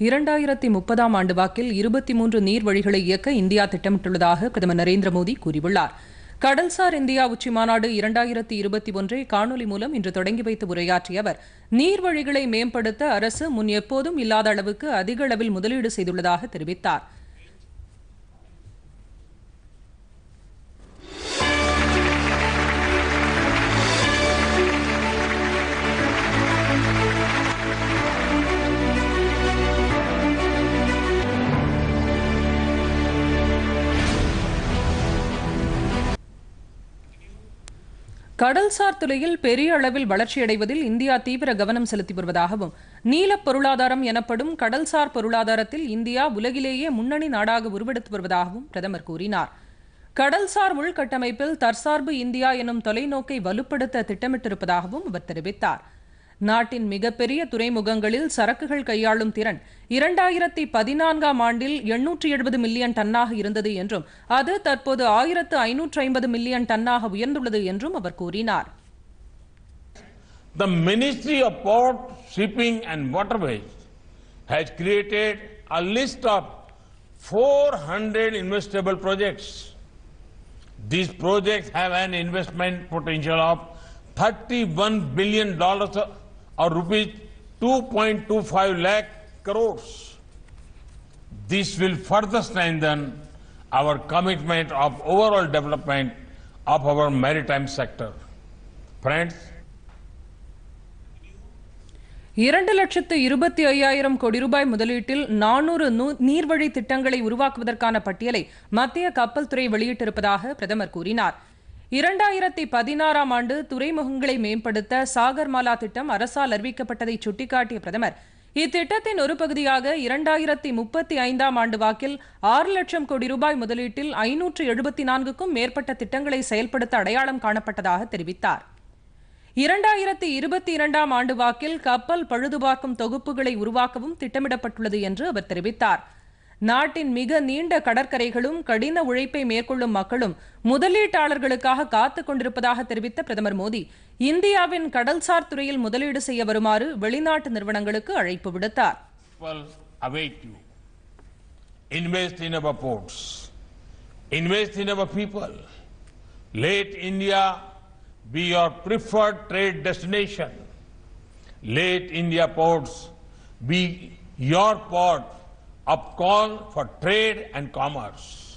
2030ஆம் ஆண்டு வாக்கில் 23 நீர்வழிகளை இயக்க இந்தியா திட்டமிட்டுள்ளதாக பிரதமர் நரேந்திர மோடி கூறியுள்ளார். கடல்சார் இந்தியா உச்சிமாநாடு 2021 காணொலி மூலம் இன்று தொடங்கி வைத்து உரையாற்றிய அவர், நீர்வழிகளை மேம்படுத்த அரசு முன் எப்போதும் இல்லாத அளவுக்கு அதிக அளவில் முதலீடு செய்துள்ளதாக தெரிவித்தார். கடல்சார் துறையில் பெரிய அளவில் வளர்ச்சியடைவதில் இந்தியா தீவிர கவனம் செலுத்தி வருவதாகவும், நீலப் பொருளாதாரம் எனப்படும் கடல்சார் பொருளாதாரத்தில் இந்தியா உலகிலேயே முன்னணி நாடாக உருவெடுத்து வருவதாகவும் பிரதமர் கூறினார். கடல்சார் உள்கட்டமைப்பில் தற்சார்பு இந்தியா எனும் தொலைநோக்கை வலுப்படுத்த திட்டமிட்டிருப்பதாகவும் அவர் தெரிவித்தார். நாட்டின் மிகப்பெரிய துறைமுகங்களில் சரக்குகள் கையாளும் திறன் 2014ஆம் ஆண்டில் 870 மில்லியன் டன்னாக இருந்தது என்றும், அது தற்போது 1550 மில்லியன் டன்னாக உயர்ந்துள்ளது என்றும் அவர் கூறினார். The Ministry of Port, Shipping and Waterways has created a list of 400 investable projects. These projects have an investment potential of $31 billion or rupees 2.25 lakh crores. This will further strengthen our commitment of overall development of our maritime sector. Friends, 2,25,000 கோடி ரூபாய் முதலீட்டில் 400 நீர்வழி திட்டங்களை உருவாக்குவதற்கான பட்டியலை மத்திய கப்பல் துறை வெளியிட்டிருப்பதாக பிரதமர் கூறினார். 2016ஆம் ஆண்டு துறைமுகங்களை மேம்படுத்த சாகர்மாலா திட்டம் அரசால் அறிவிக்கப்பட்டதை சுட்டிக்காட்டிய பிரதமர், இத்திட்டத்தின் ஒரு பகுதியாக 2035ஆம் ஆண்டு வாக்கில் 6 லட்சம் கோடி ரூபாய் முதலீட்டில் 574க்கும் மேற்பட்ட திட்டங்களை செயல்படுத்த அடையாளம் காணப்பட்டதாக தெரிவித்தார். 2022ஆம் ஆண்டு வாக்கில் கப்பல் பழுதுபார்க்கும் தொகுப்புகளை உருவாக்கவும் திட்டமிடப்பட்டுள்ளது என்று அவர் தெரிவித்தார். நாட்டின் மிக நீண்ட கடற்கரைகளும் கடின உழைப்பை மேற்கொள்ளும் மக்களும் முதலீட்டாளர்களுக்காக காத்துக் கொண்டிருப்பதாக தெரிவித்த பிரதமர் மோடி, இந்தியாவின் கடல்சார் துறையில் முதலீடு செய்ய வருமாறு வெளிநாட்டு நிறுவனங்களுக்கு அழைப்பு விடுத்தார். Invest in our ports. Invest in our people. Let India be your preferred trade destination. Let India ports be your port of call for trade and commerce.